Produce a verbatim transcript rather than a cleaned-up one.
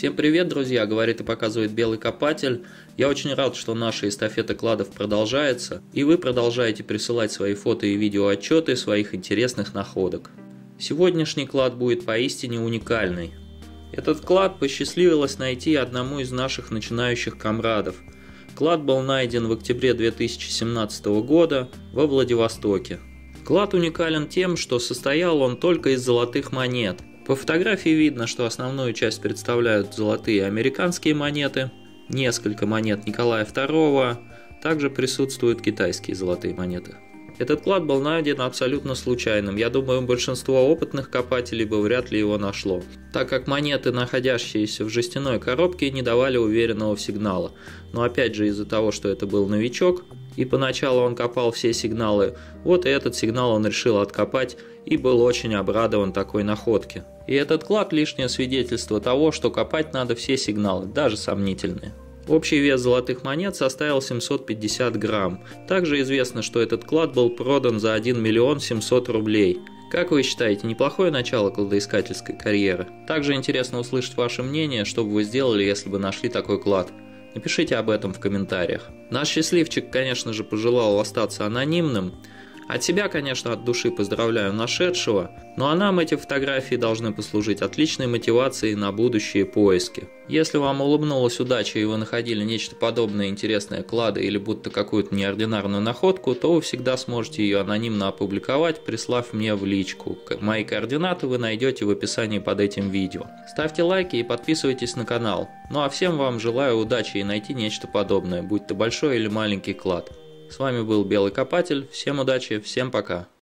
Всем привет, друзья, говорит и показывает Белый Копатель. Я очень рад, что наша эстафета кладов продолжается, и вы продолжаете присылать свои фото и видео отчеты своих интересных находок. Сегодняшний клад будет поистине уникальный. Этот клад посчастливилось найти одному из наших начинающих комрадов. Клад был найден в октябре две тысячи семнадцатого года во Владивостоке. Клад уникален тем, что состоял он только из золотых монет. По фотографии видно, что основную часть представляют золотые американские монеты, несколько монет Николая второго, также присутствуют китайские золотые монеты. Этот клад был найден абсолютно случайным, я думаю, большинство опытных копателей бы вряд ли его нашло, так как монеты, находящиеся в жестяной коробке, не давали уверенного сигнала. Но опять же из-за того, что это был новичок, и поначалу он копал все сигналы, вот и этот сигнал он решил откопать и был очень обрадован такой находке. И этот клад лишнее свидетельство того, что копать надо все сигналы, даже сомнительные. Общий вес золотых монет составил семьсот пятьдесят грамм. Также известно, что этот клад был продан за один миллион семьсот рублей. Как вы считаете, неплохое начало кладоискательской карьеры? Также интересно услышать ваше мнение, что бы вы сделали, если бы нашли такой клад. Напишите об этом в комментариях. Наш счастливчик, конечно же, пожелал остаться анонимным. От себя, конечно, от души поздравляю нашедшего, ну а нам эти фотографии должны послужить отличной мотивацией на будущие поиски. Если вам улыбнулась удача и вы находили нечто подобное интересное клады или будто какую-то неординарную находку, то вы всегда сможете ее анонимно опубликовать, прислав мне в личку. Мои координаты вы найдете в описании под этим видео. Ставьте лайки и подписывайтесь на канал. Ну а всем вам желаю удачи и найти нечто подобное, будь то большой или маленький клад. С вами был Белый Копатель, всем удачи, всем пока.